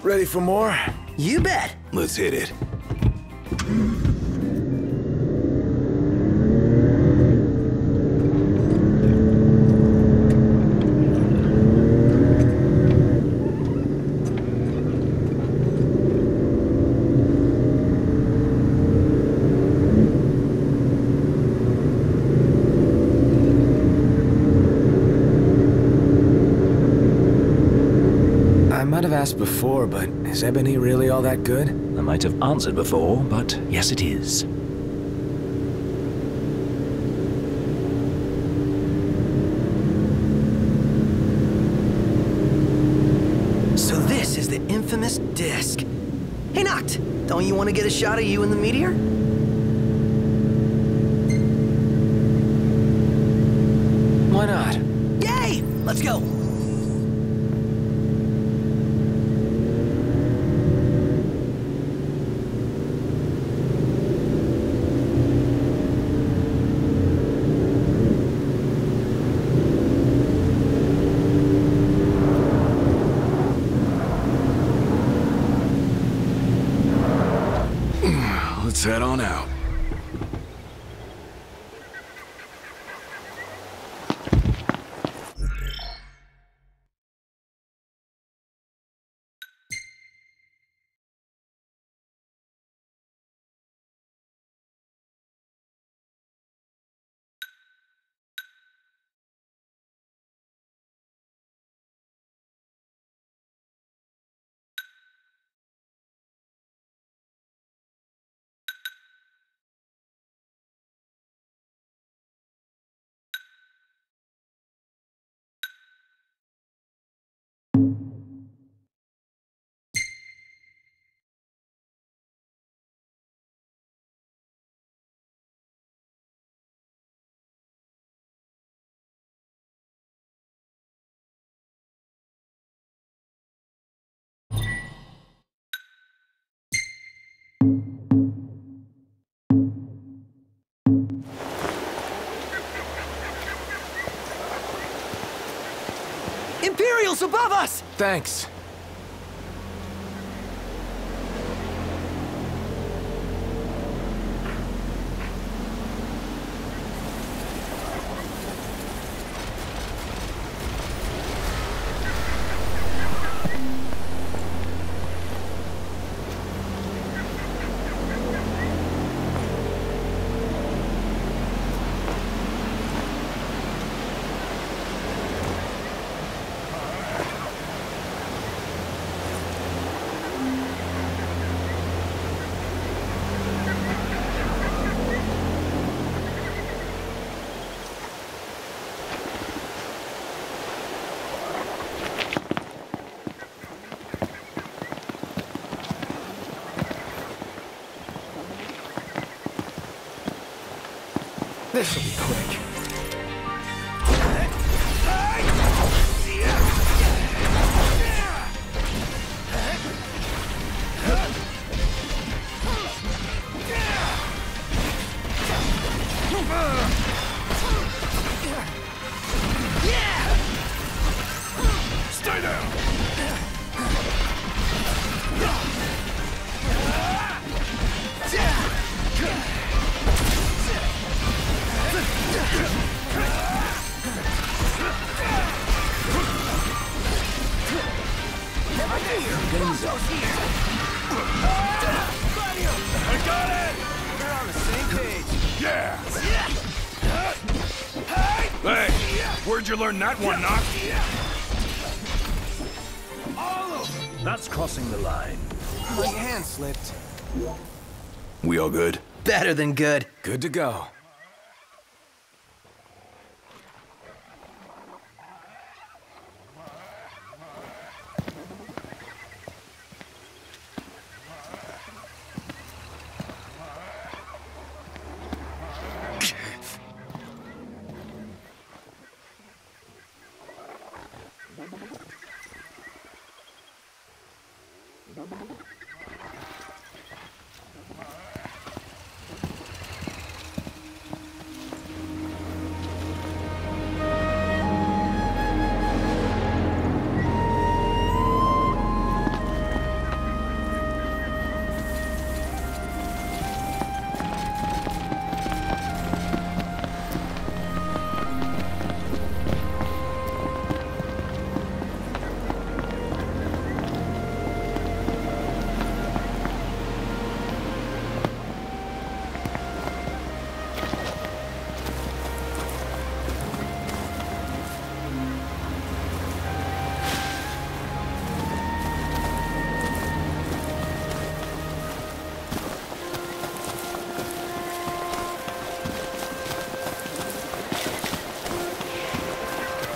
Ready for more? You bet. Let's hit it. I might have asked before, but is ebony really all that good? I might have answered before, but yes, it is. So this is the infamous disc. Hey, Noct, don't you want to get a shot of you in the meteor? Why not? Yay! Let's go! Let's head on out. Imperials above us! Thanks. This'll be quick. Stay down! I got it! We're on the same page. Yeah! Hey! Where'd you learn that one, Noct? That's crossing the line. My hand slipped. We all good? Better than good. Good to go.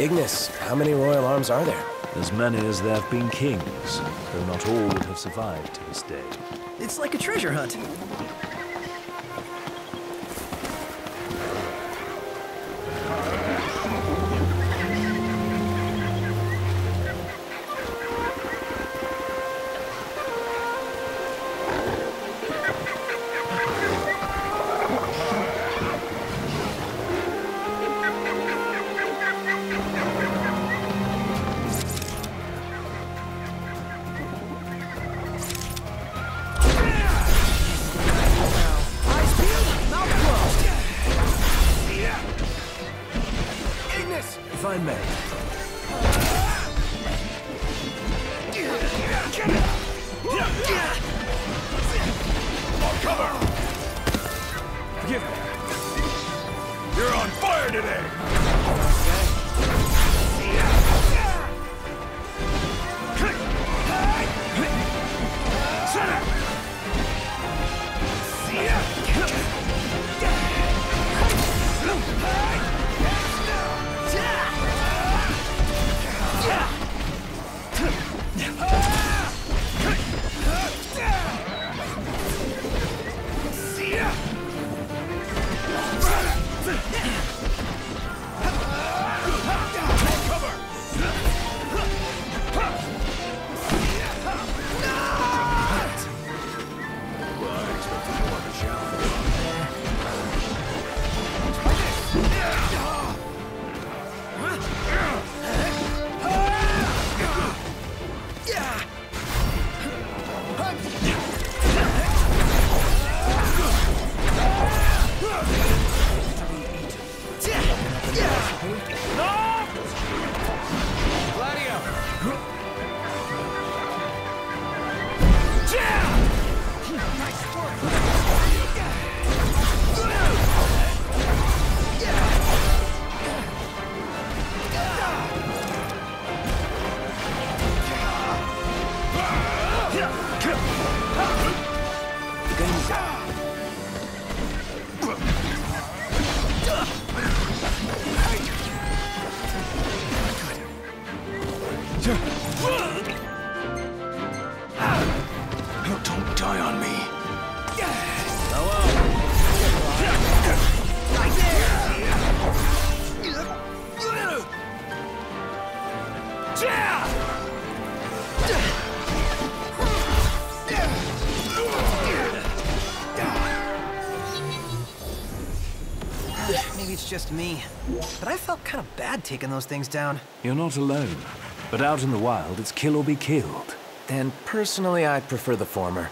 Ignis, how many royal arms are there? As many as there have been kings, though not all would have survived to this day. It's like a treasure hunt. If I may. Cover! Forgive me. You're on fire today! Don't die on me. Maybe it's just me, but I felt kind of bad taking those things down. You're not alone. But out in the wild, it's kill or be killed. And personally, I prefer the former.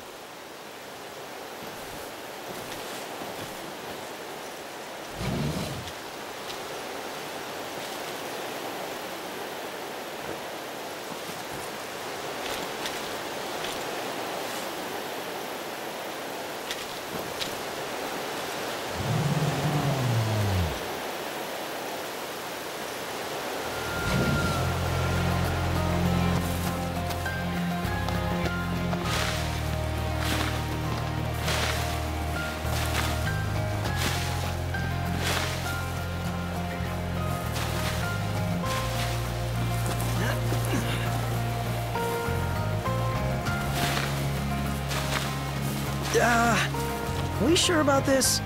We sure about this?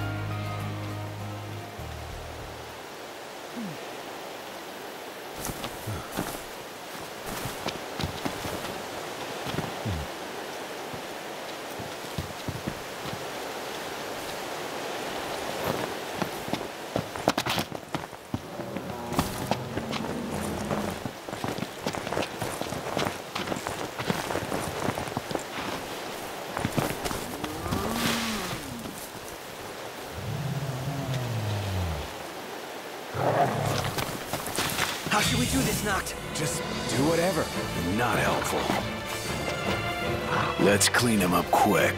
How should we do this, Noct? Just do whatever. Not helpful. Let's clean him up quick.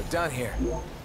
We're done here.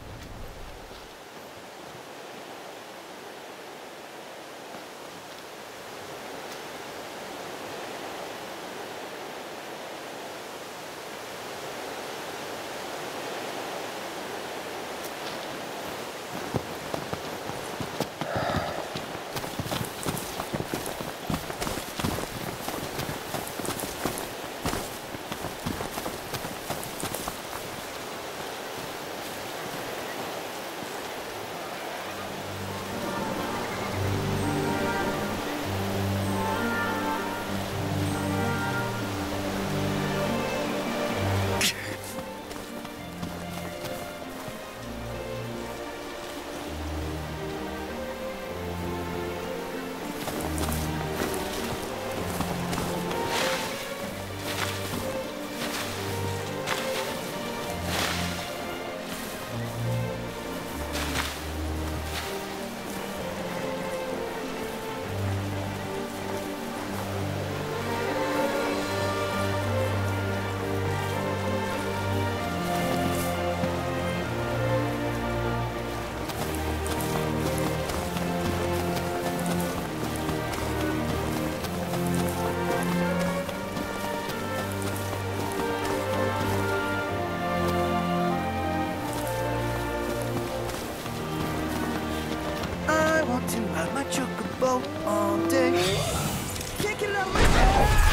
To ride my chocobo all day. Can't get it out of my head.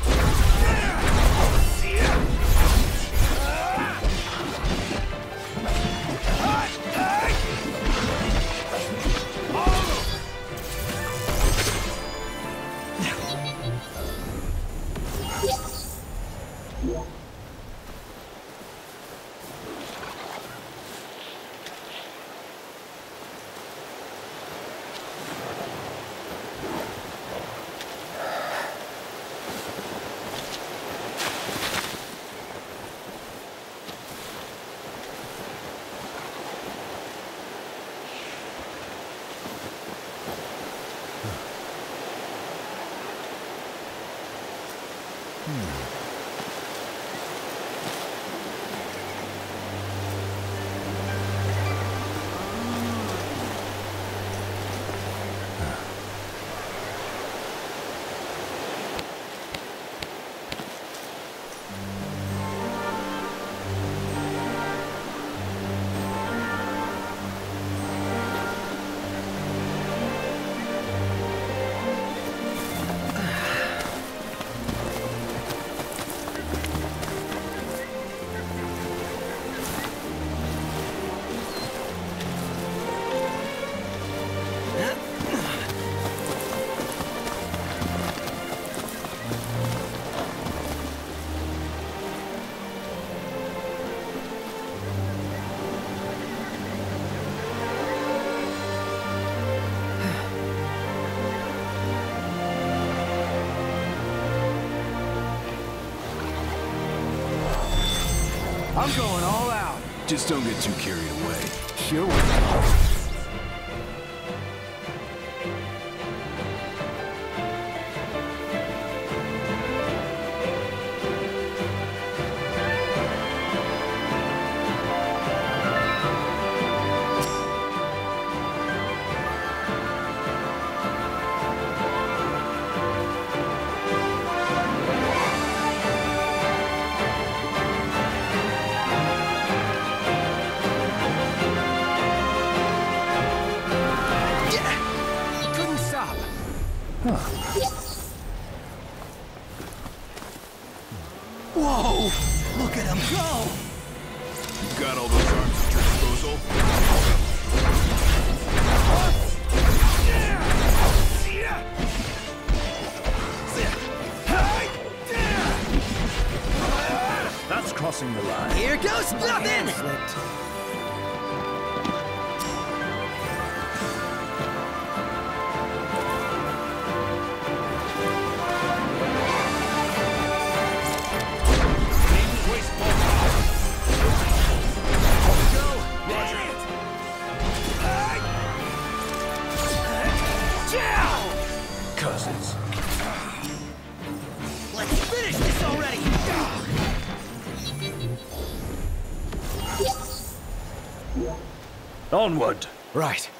I'm going all out. Just don't get too carried away. Sure will. Whoa! Look at him go! You got all those arms at your disposal? That's crossing the line. Here goes nothing! Curses. Let's finish this already! Onward! Right.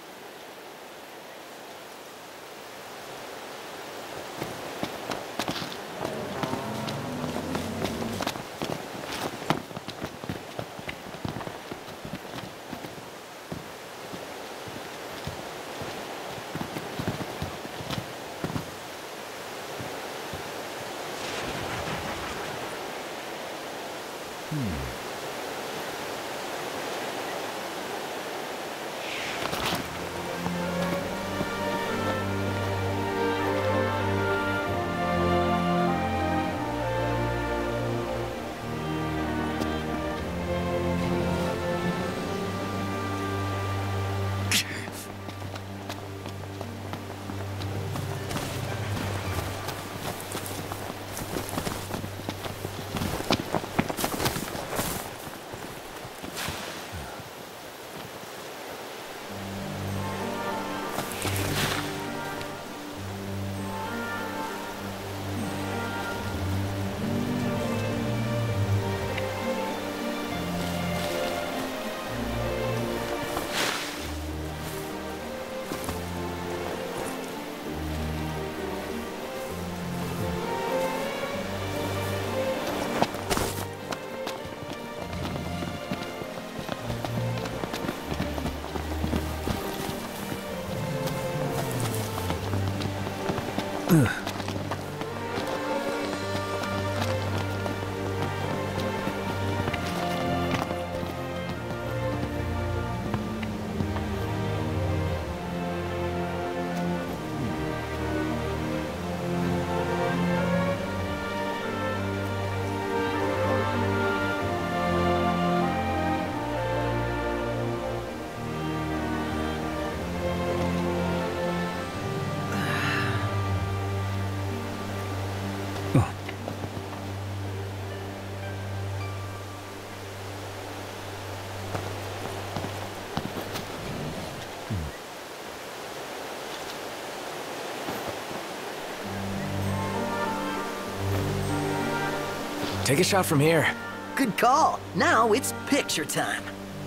Take a shot from here. Good call. Now it's picture time.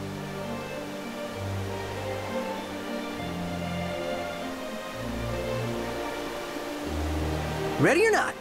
Ready or not?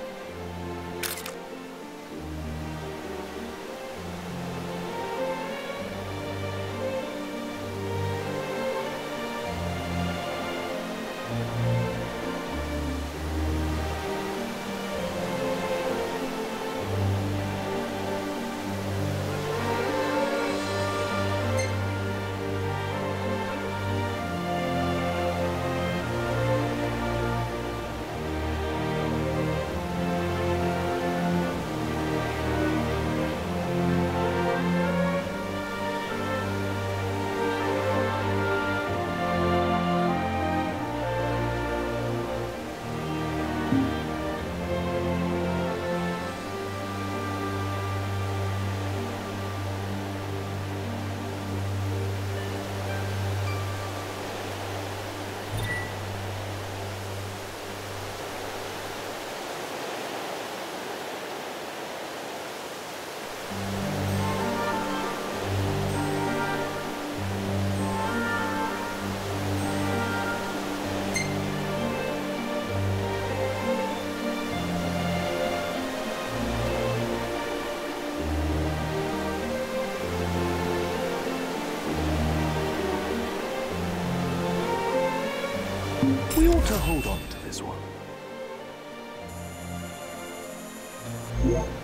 We ought to hold on to this one.